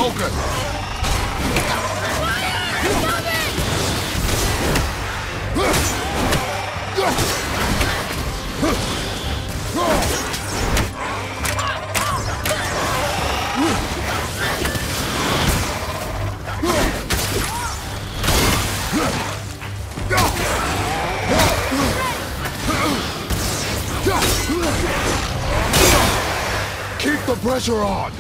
focus! Keep the pressure on!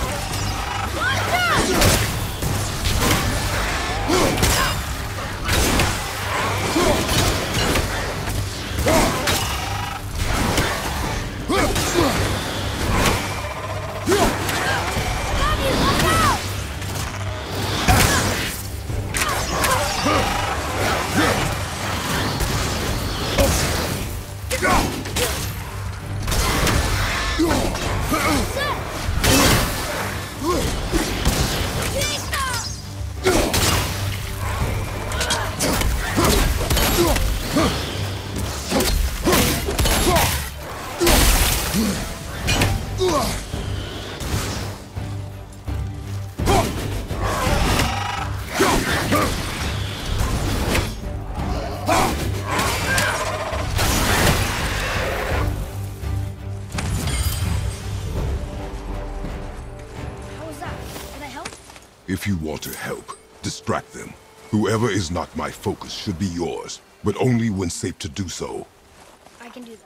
If you want to help, distract them. Whoever is not my focus should be yours, but only when safe to do so. I can do that.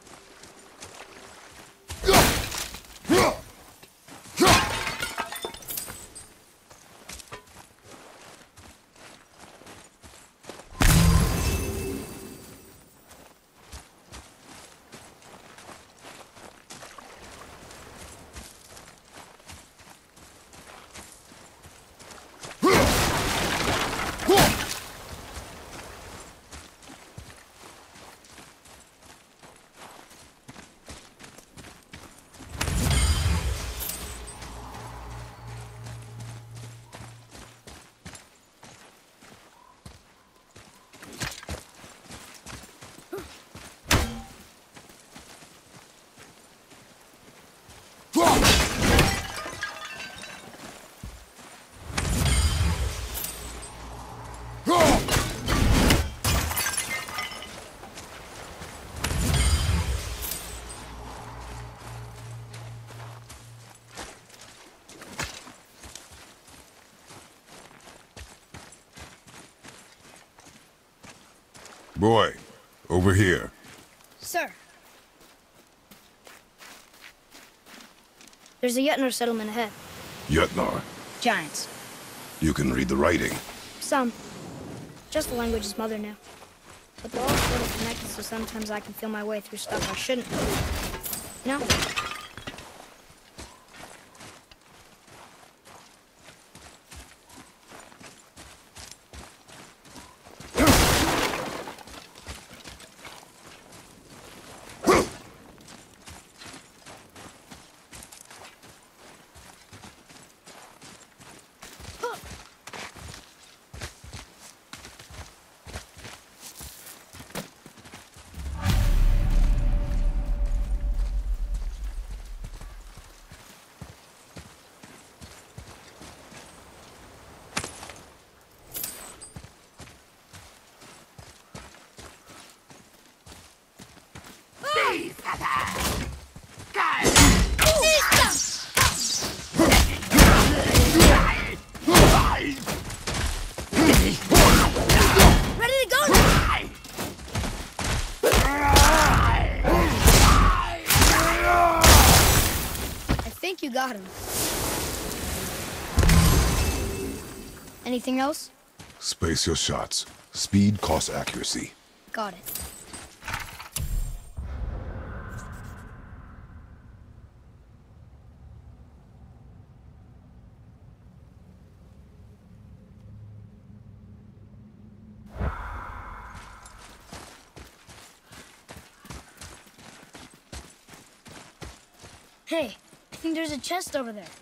Boy, over here. Sir. There's a Jötnar settlement ahead. Jötnar. Giants. You can read the writing. Some. Just the language his mother knew. But they're all sort of connected, so sometimes I can feel my way through stuff I shouldn't. You know? You got him. Anything else? Space your shots. Speed costs accuracy. Got it. Hey, I think there's a chest over there.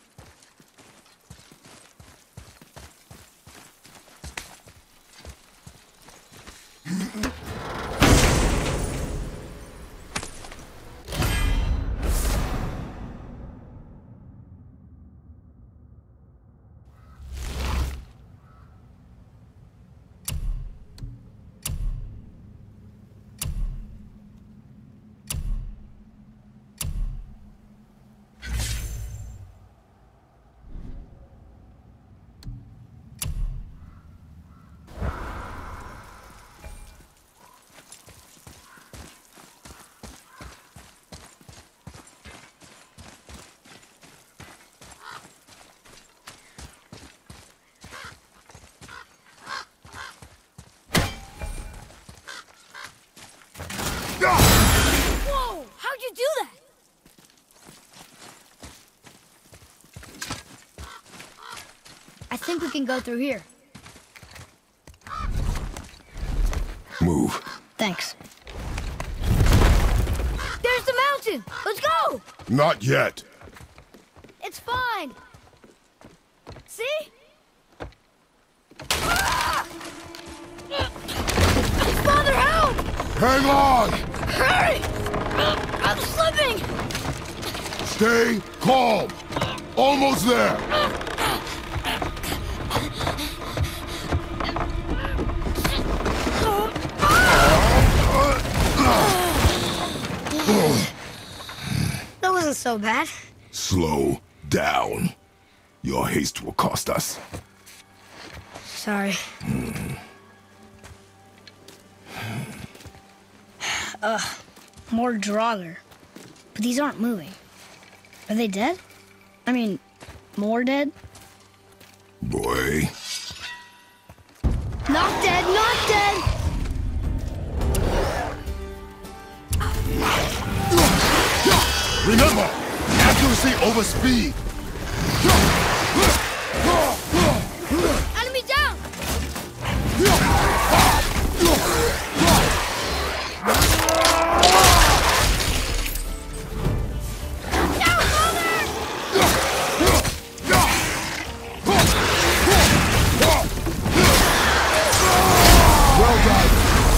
I think we can go through here. Move. Thanks. There's the mountain! Let's go! Not yet. It's fine! See? Ah! Father, help! Hang on! Hurry! I'm slipping! Stay calm. Almost there. That wasn't so bad. Slow down. Your haste will cost us. Sorry. More Draugr. But these aren't moving. Are they dead? I mean, more dead? Boy. Not dead, not dead! Remember, accuracy over speed. Enemy down! Well done.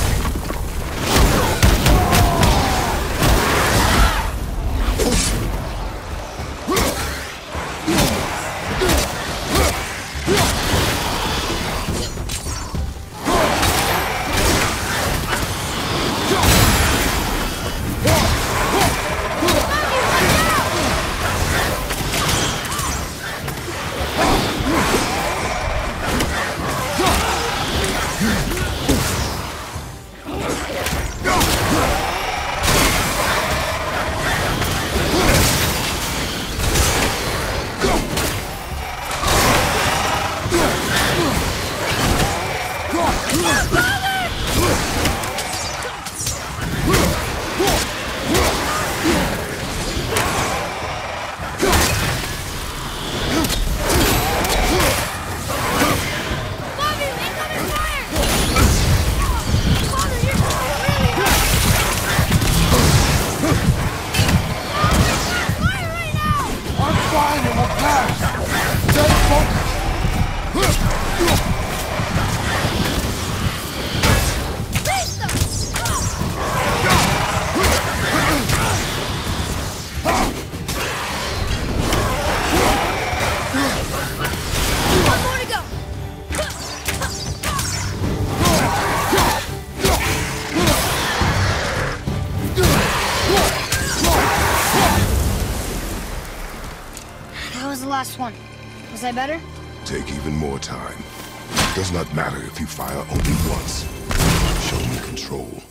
Last one. Was I better? Take even more time. Does not matter if you fire only once. Show me control.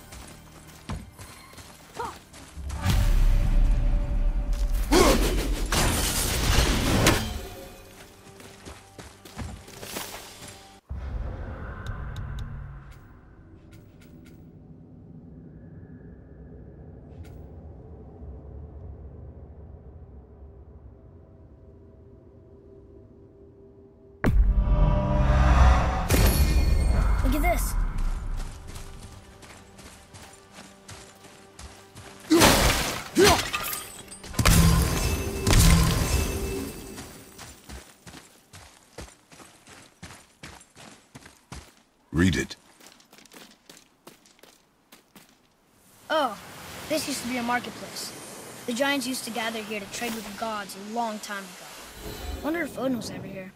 Look at this. Read it. Oh, this used to be a marketplace. The giants used to gather here to trade with the gods a long time ago. Wonder if Odin was ever here.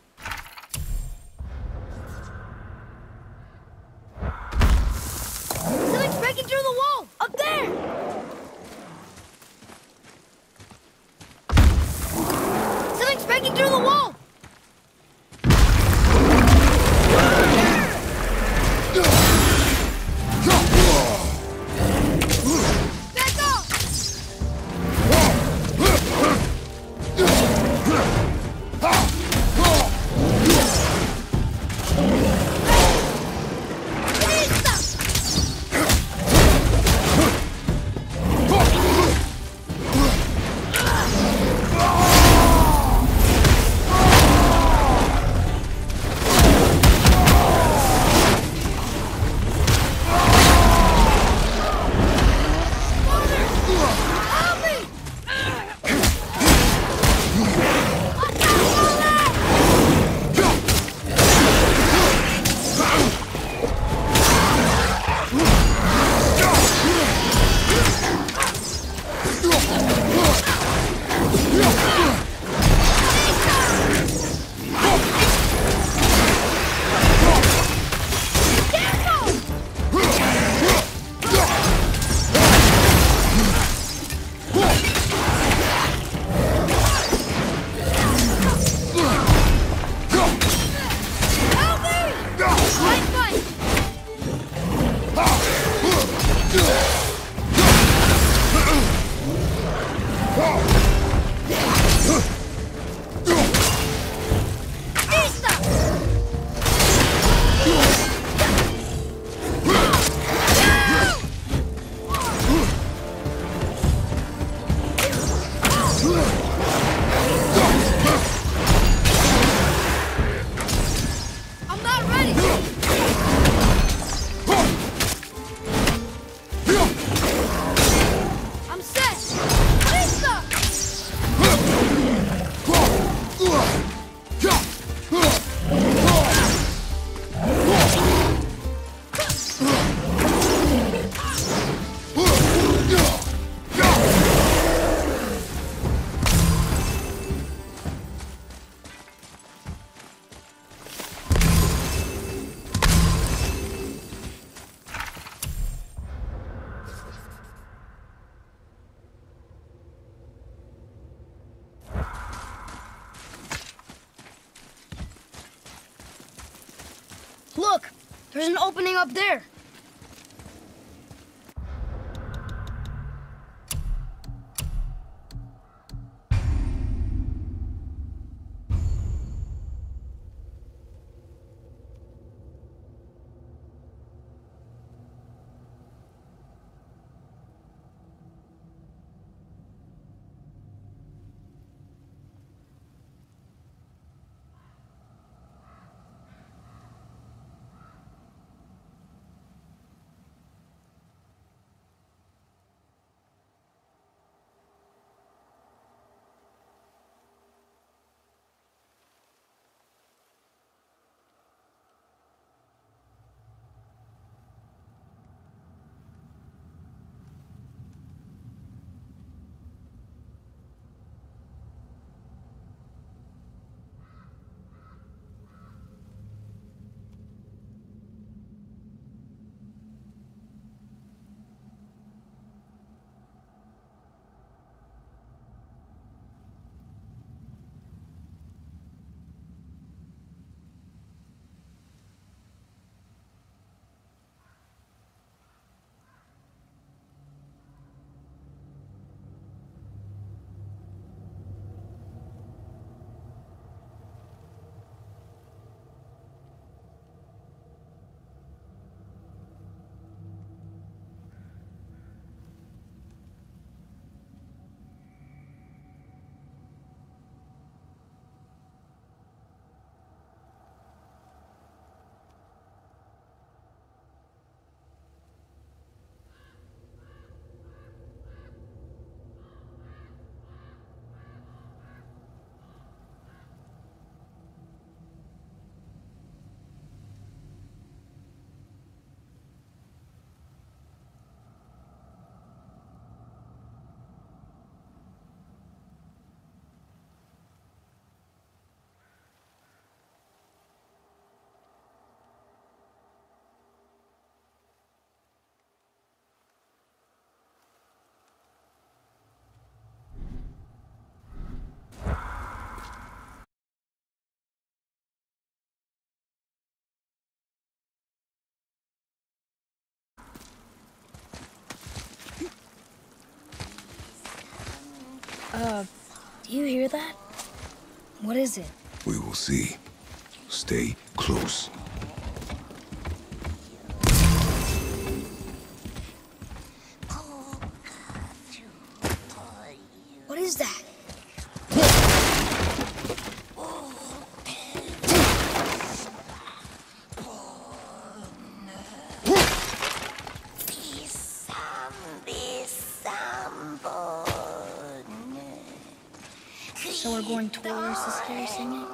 Something's breaking through the wall! Up there! Something's breaking through the wall! Back off! Look! There's an opening up there. Do you hear that? What is it? We will see. Stay close. What is that? So we're going towards the scary singing?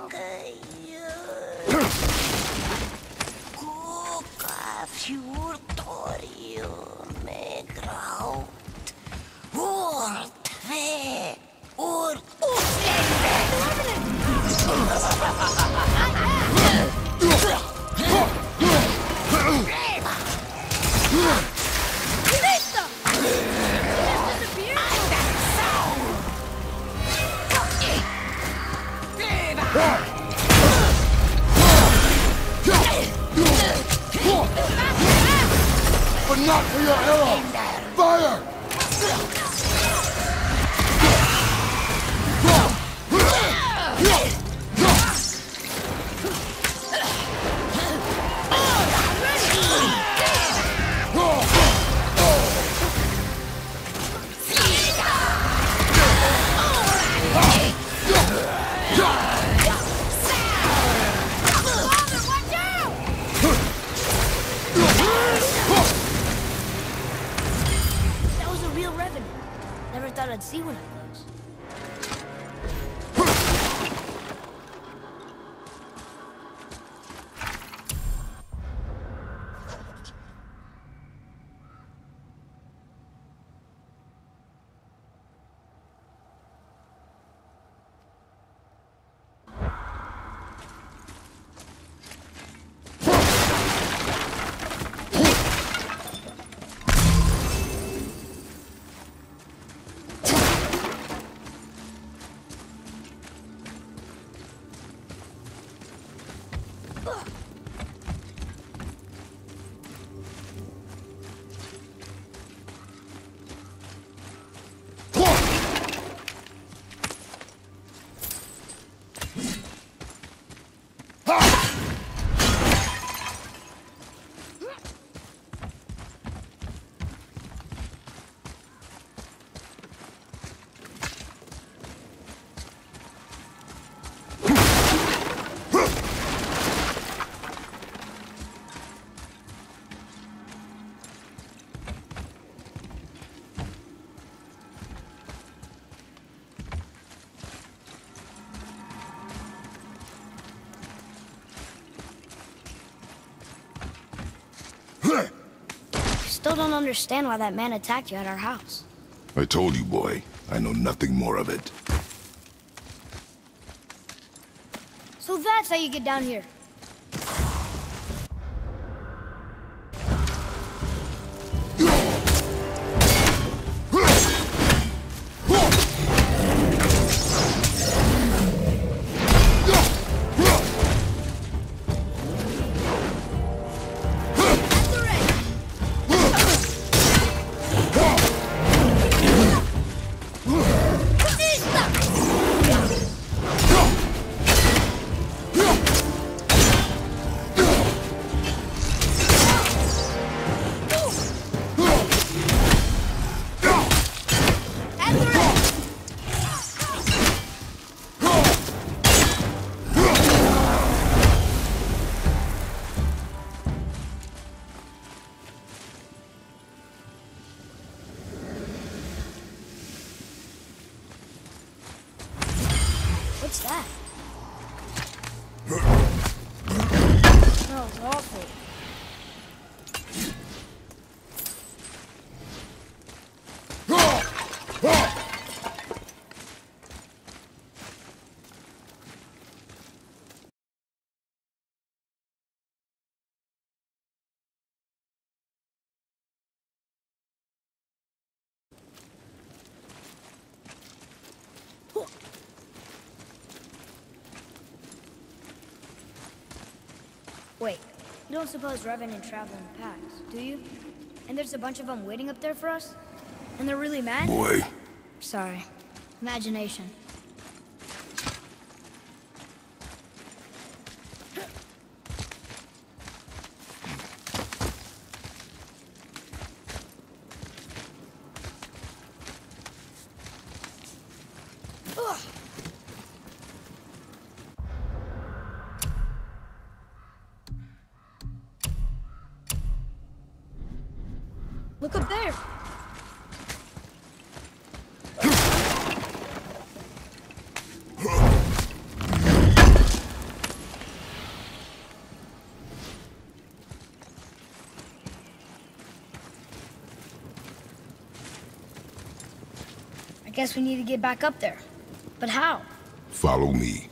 But not for your arrow! Fire! Never thought I'd see one of those. Still don't understand why that man attacked you at our house. I told you, boy. I know nothing more of it. So that's how you get down here. What's that? Smells awful. Wait, you don't suppose Revenant travel in packs, do you? And there's a bunch of them waiting up there for us? And they're really mad? Boy. Sorry. Imagination. Ugh. Look up there! I guess we need to get back up there. But how? Follow me.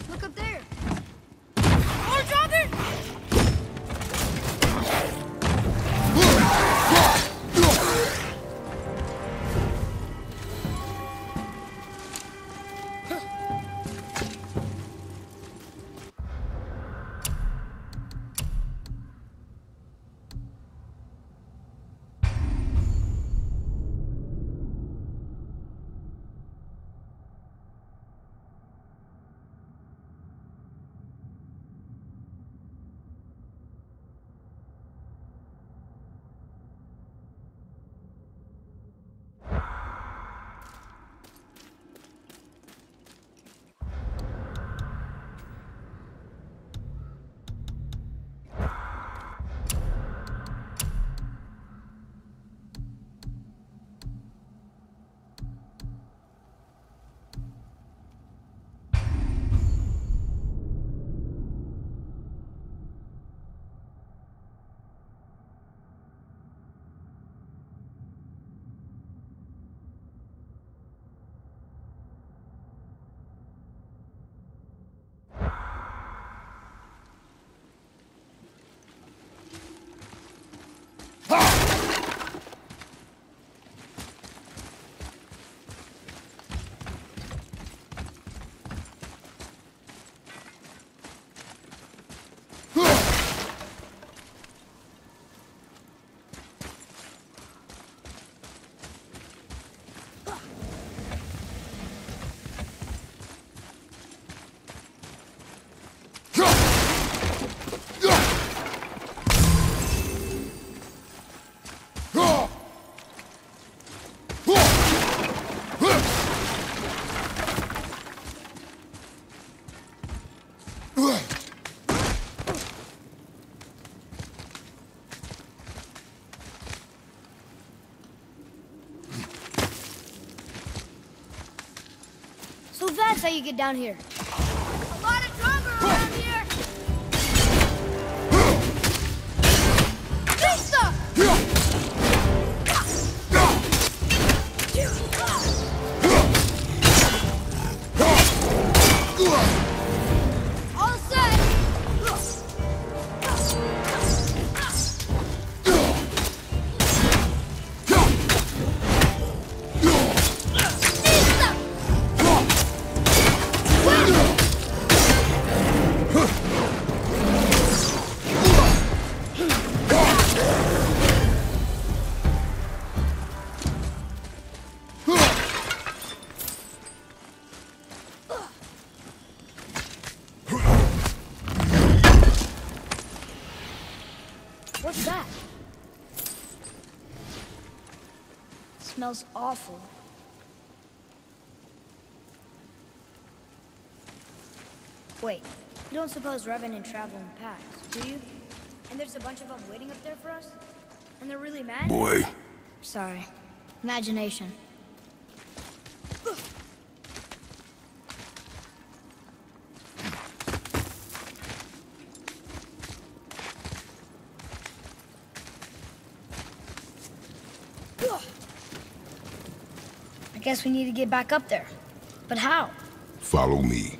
Look up there. More joggers! So that's how you get down here. A lot of trouble around here. Lisa! All set. What's that? Smells awful. Wait, you don't suppose Revenant travel in packs, do you? And there's a bunch of them waiting up there for us? And they're really mad? Boy. Sorry. Imagination. I guess we need to get back up there. But how? Follow me.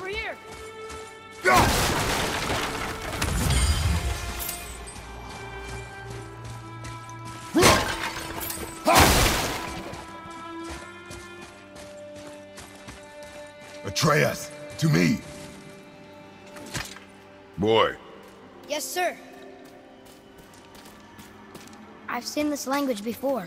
Over here! Atreus, to me! Boy. Yes, sir. I've seen this language before.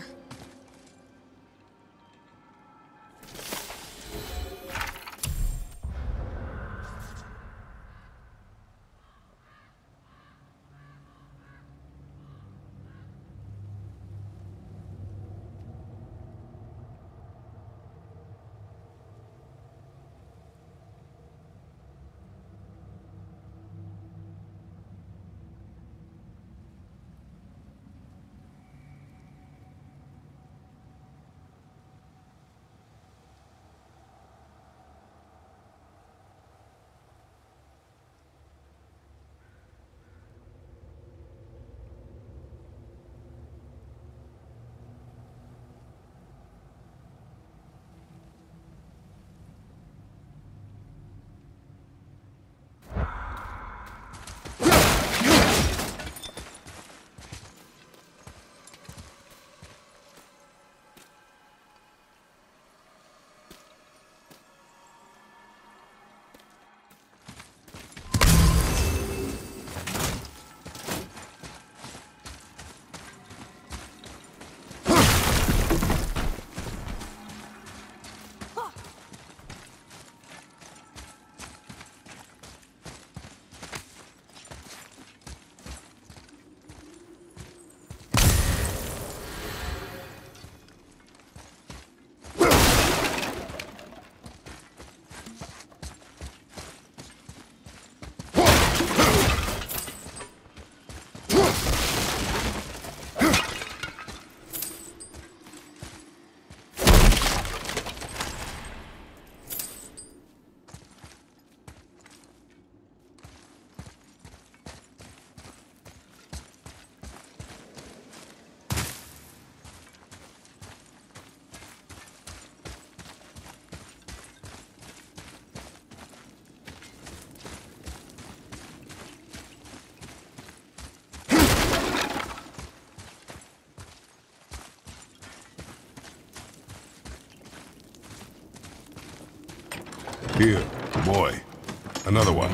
Here, boy. Another one.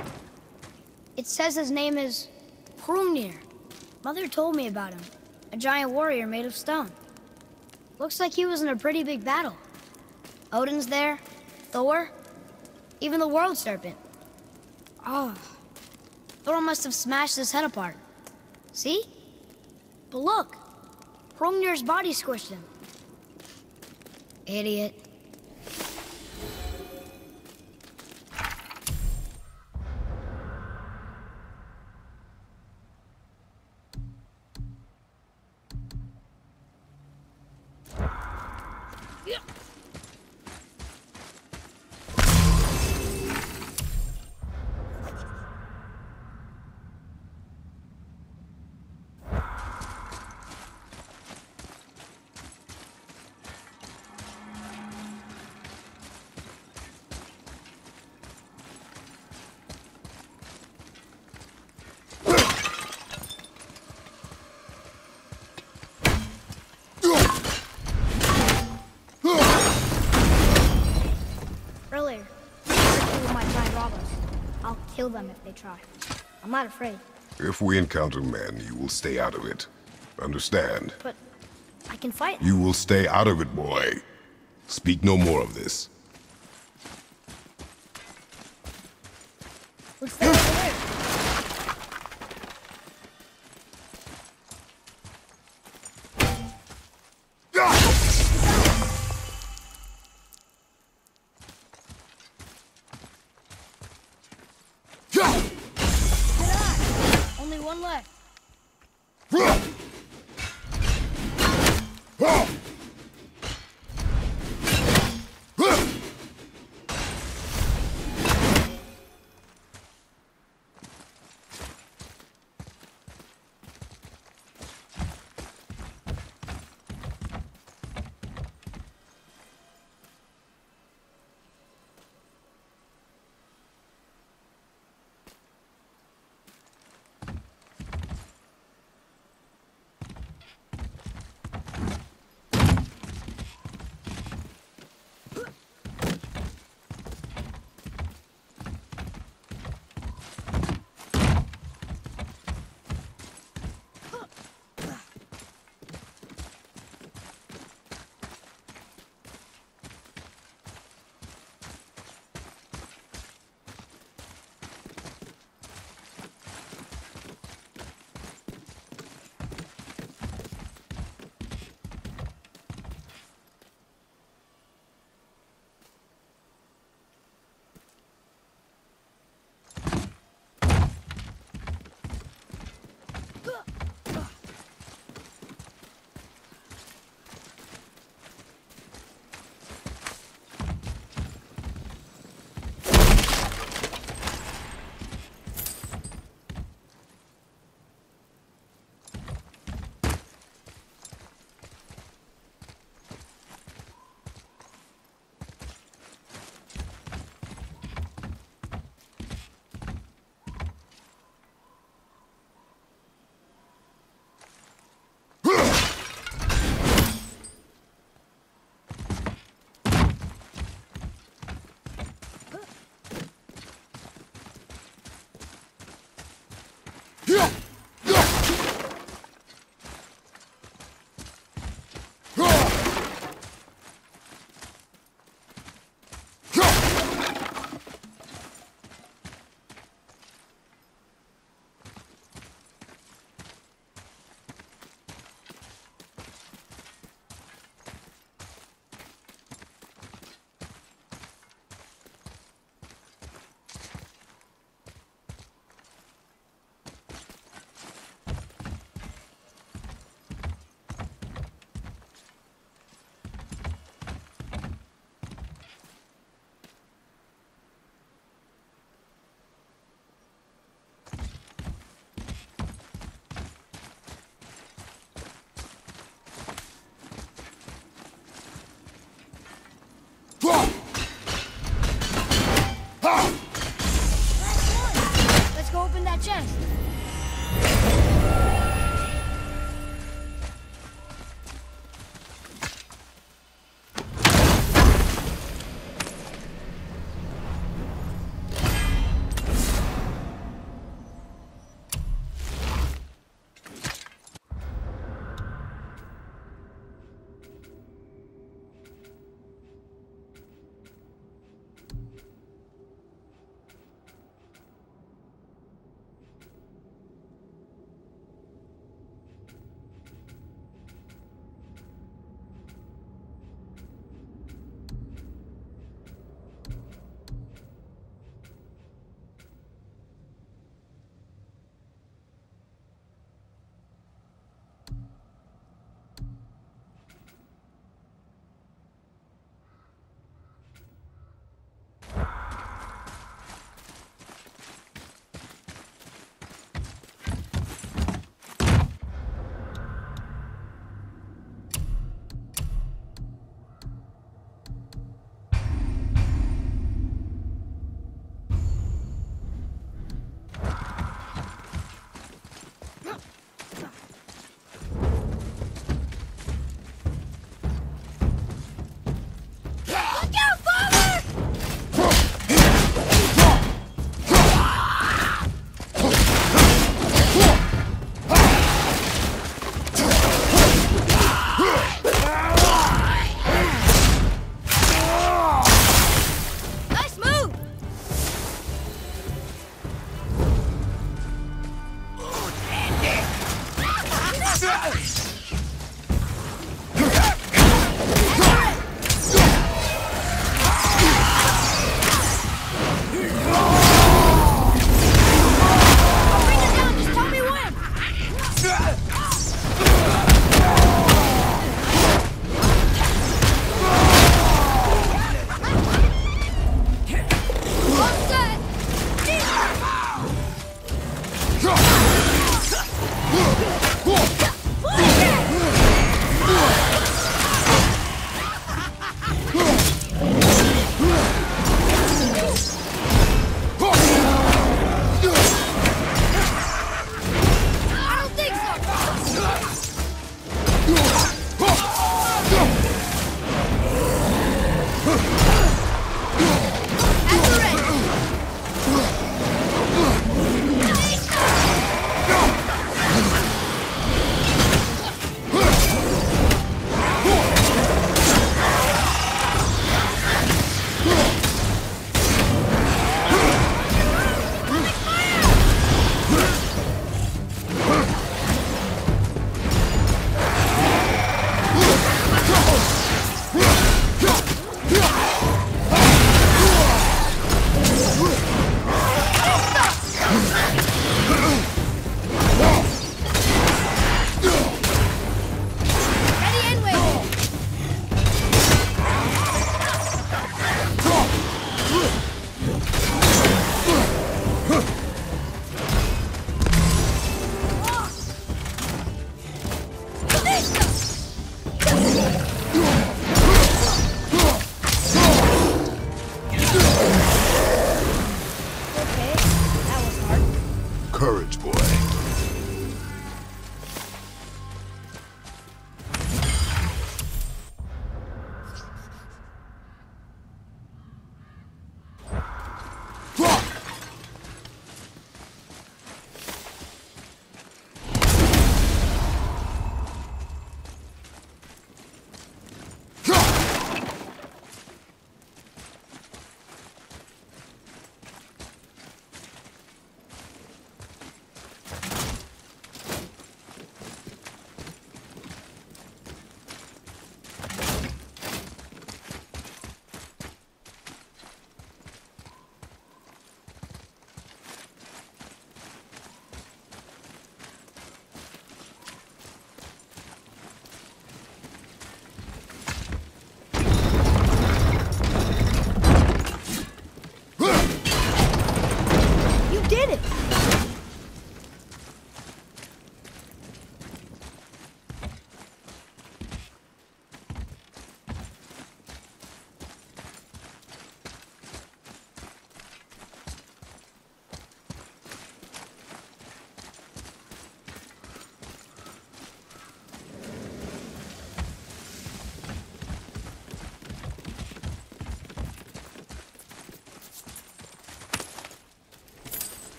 It says his name is Hrungnir. Mother told me about him. A giant warrior made of stone. Looks like he was in a pretty big battle. Odin's there, Thor, even the World Serpent. Oh, Thor must have smashed his head apart. See? But look, Hrungnir's body squished him. Idiot. Earlier, people might try and rob us. I'll kill them if they try. I'm not afraid. If we encounter men, you will stay out of it. Understand? But I can fight. You will stay out of it, boy. Speak no more of this. Let's stay over there. Only one left.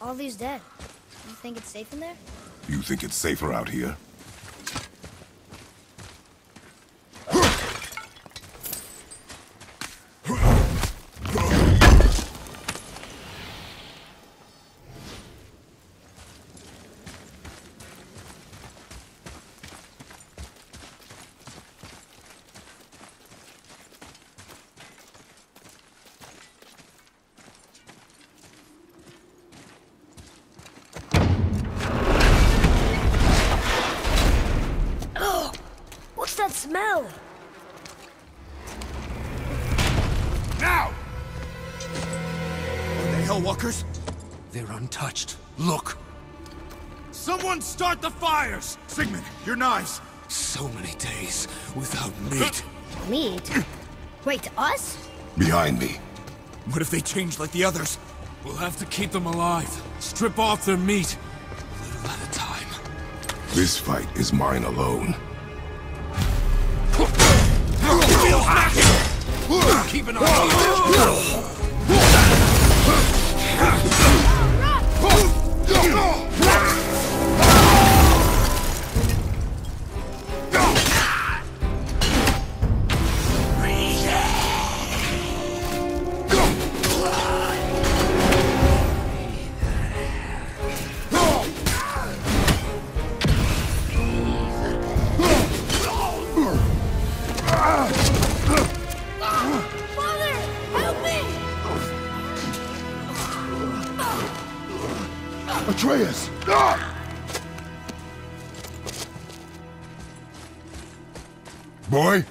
All these dead. You think it's safe in there? You think it's safer out here? What's that smell? Now! Are they Hellwalkers? They're untouched. Look! Someone start the fires! Sigmund, your knives! So many days without meat. Meat? Wait, us? Behind me. What if they change like the others? We'll have to keep them alive. Strip off their meat. A little at a time. This fight is mine alone. Keep an eye on Father! Help me! Atreus! Boy?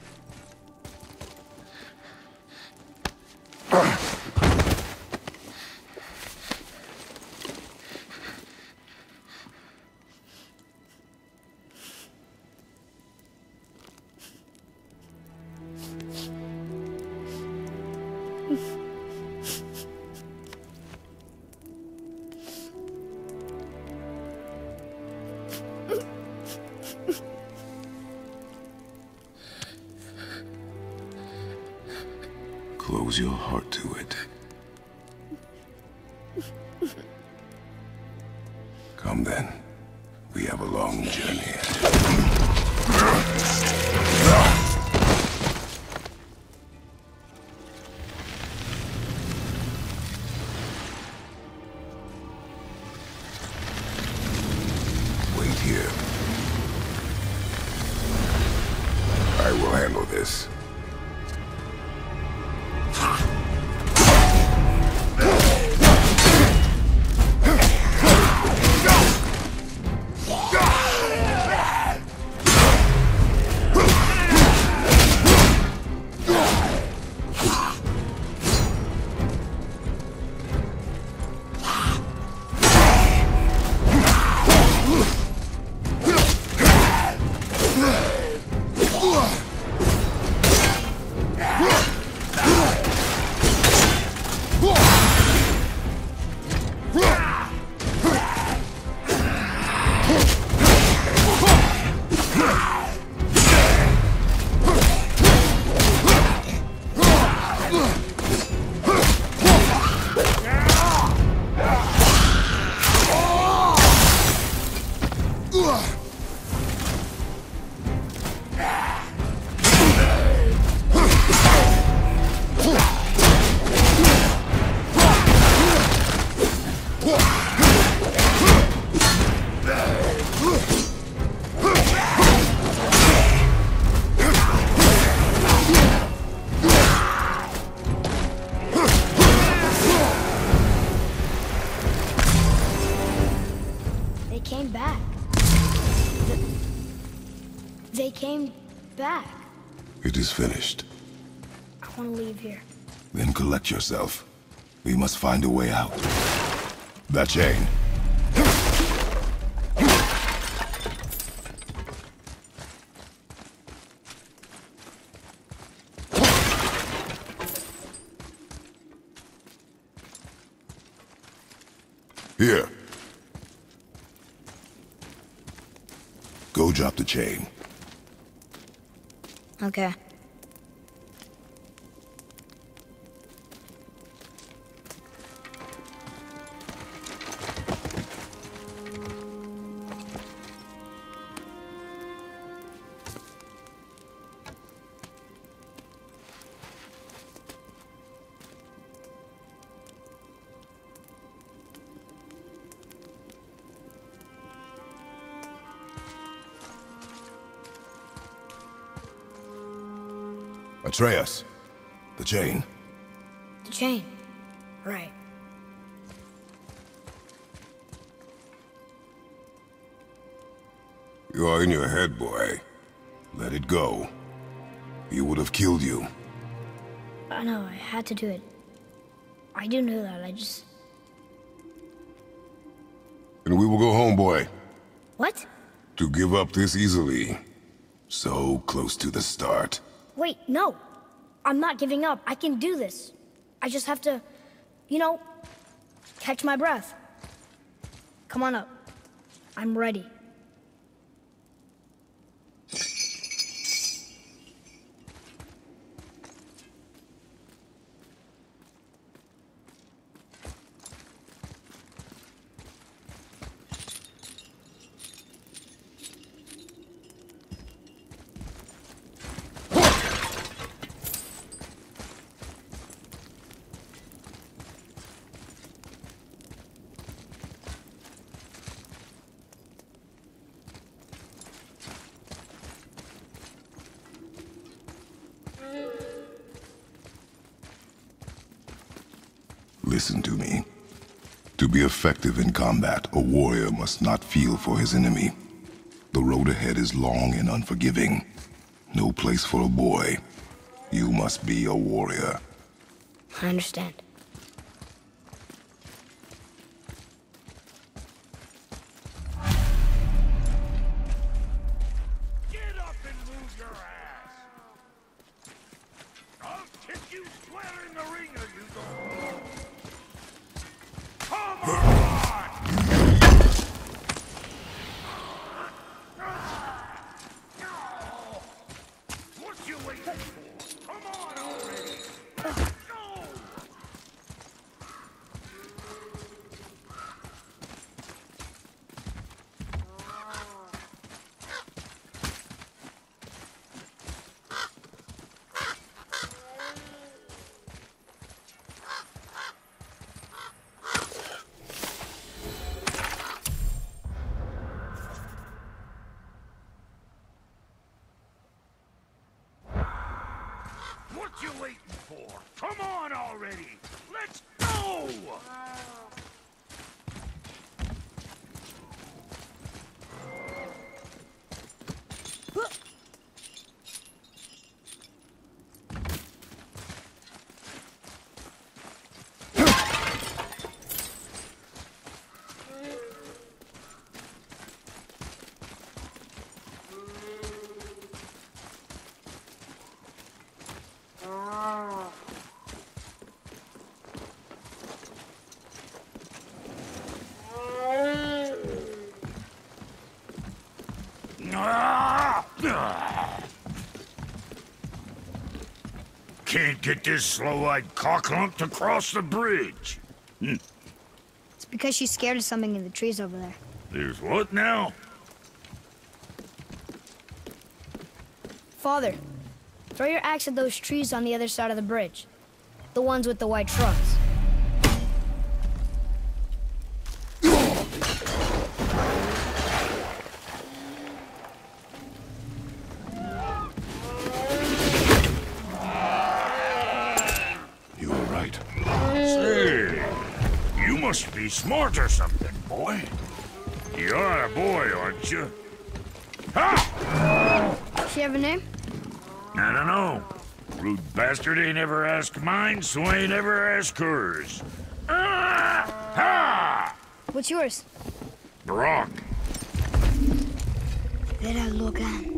Close your heart to it. Come then. We have a long journey ahead. Wait here. I will handle this. They came back. They came back. It is finished. I want to leave here. Then collect yourself. We must find a way out. That chain. Here. Go drop the chain. Okay. Atreus. The chain. The chain. Right. You are in your head, boy. Let it go. He would have killed you. I know, I had to do it. I do know that, And we will go home, boy. What? To give up this easily. So close to the start. Wait, no. I'm not giving up. I can do this. I just have to, you know, catch my breath. Come on up. I'm ready. Listen to me. To be effective in combat, a warrior must not feel for his enemy. The road ahead is long and unforgiving. No place for a boy. You must be a warrior. I understand. Get up and move your ass! I'll kick you square in the ringer, you don't. Come on! What you waiting for? Come on already! Go! What you waiting for? Come on already! Let's go! Can't get this slow-eyed cocklump to cross the bridge. It's because she's scared of something in the trees over there. There's what now? Father, throw your axe at those trees on the other side of the bridge. The ones with the white shrubs. You are right. Say, you must be smart or something, boy. You're a boy, aren't you? Ha! Does she have a name? I don't know. Rude bastard ain't ever asked mine, so I ain't ever asked hers. Ha! What's yours? Brock. Vera Logan.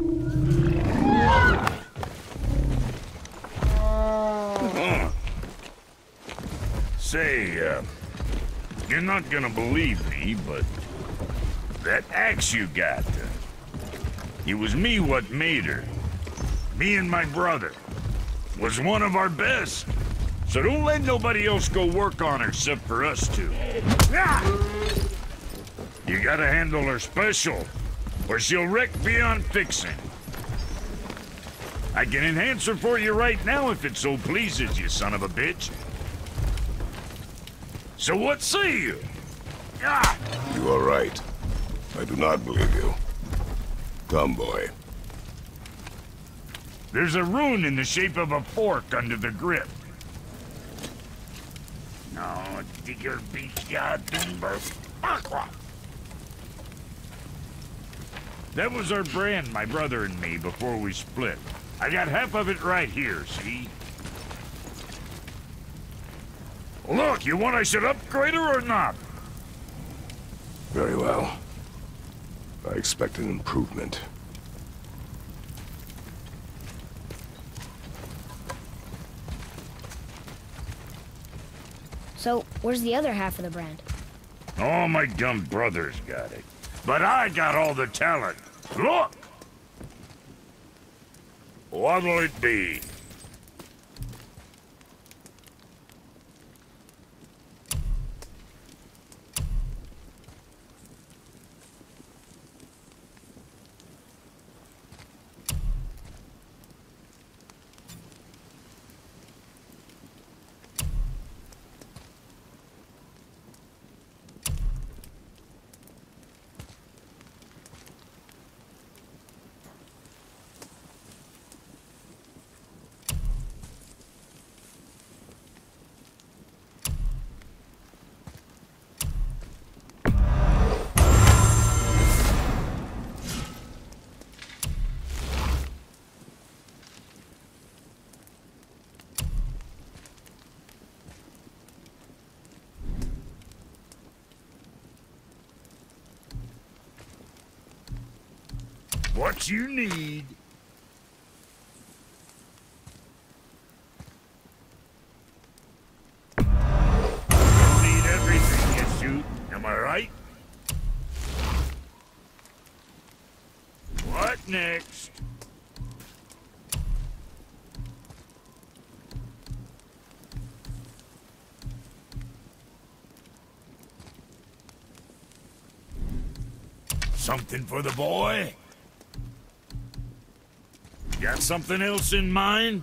Say, you're not gonna believe me, but that axe you got, it was me what made her. Me and my brother. Was one of our best. So don't let nobody else go work on her except for us two. You gotta handle her special, or she'll wreck beyond fixing. I can enhance her for you right now if it so pleases you, son of a bitch. So what say you? You are right. I do not believe you. Come, boy. There's a rune in the shape of a fork under the grip. No, digger beast, that was our brand, my brother and me, before we split. I got half of it right here, see? Look, you want I should upgrade her or not? Very well. I expect an improvement. So, where's the other half of the brand? All my dumb brothers got it. But I got all the talent. Look! What'll it be? What you need. You need everything you shoot, am I right? What next? Something for the boy? Got something else in mind?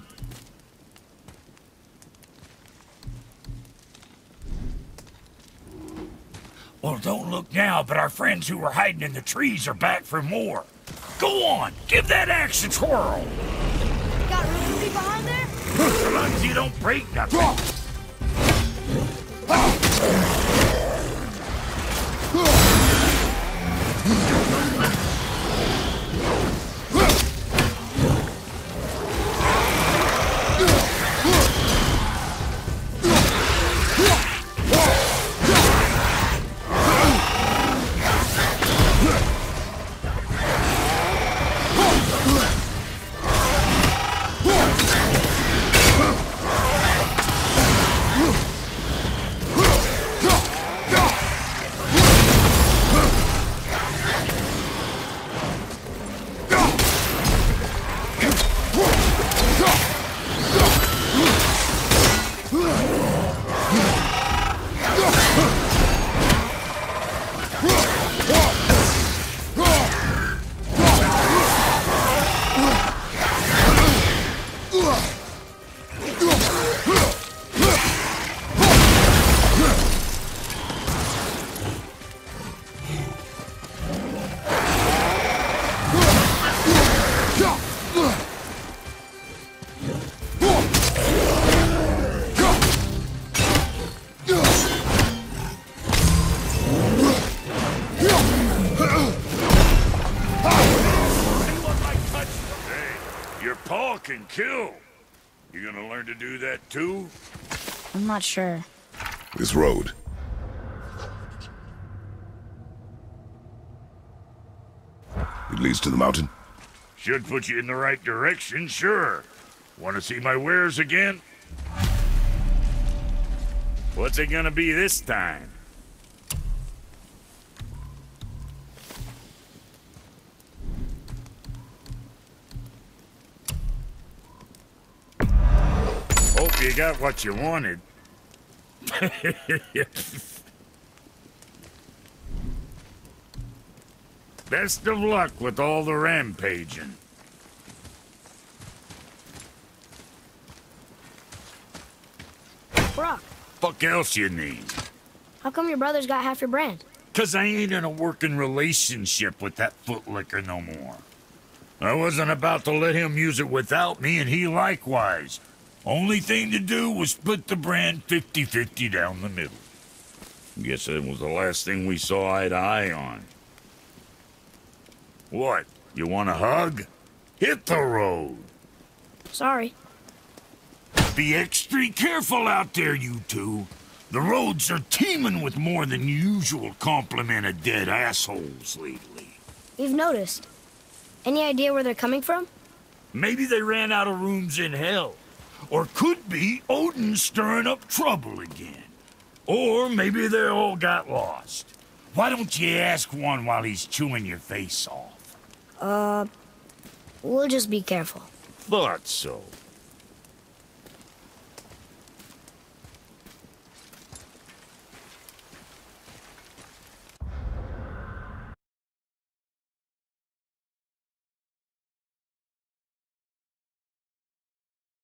Well, don't look now, but our friends who were hiding in the trees are back for more. Go on, give that axe a twirl. Got Ruby behind there? As long as you don't break nothing. Can kill. You gonna learn to do that too? I'm not sure. This road. It leads to the mountain? Should put you in the right direction, sure. Want to see my wares again? What's it gonna be this time? Hope you got what you wanted. Best of luck with all the rampaging. Brock, Fuck else you need? how come your brother's got half your brand? 'Cause I ain't in a working relationship with that footlicker no more. I wasn't about to let him use it without me, and he likewise. Only thing to do was split the brand 50-50 down the middle. Guess that was the last thing we saw eye to eye on. What? You want a hug? Hit the road! Sorry. Be extra careful out there, you two. The roads are teeming with more than usual complement of dead assholes lately. We've noticed. Any idea where they're coming from? Maybe they ran out of rooms in hell. Or could be Odin stirring up trouble again. Or maybe they all got lost. Why don't you ask one while he's chewing your face off? We'll just be careful. Thought so.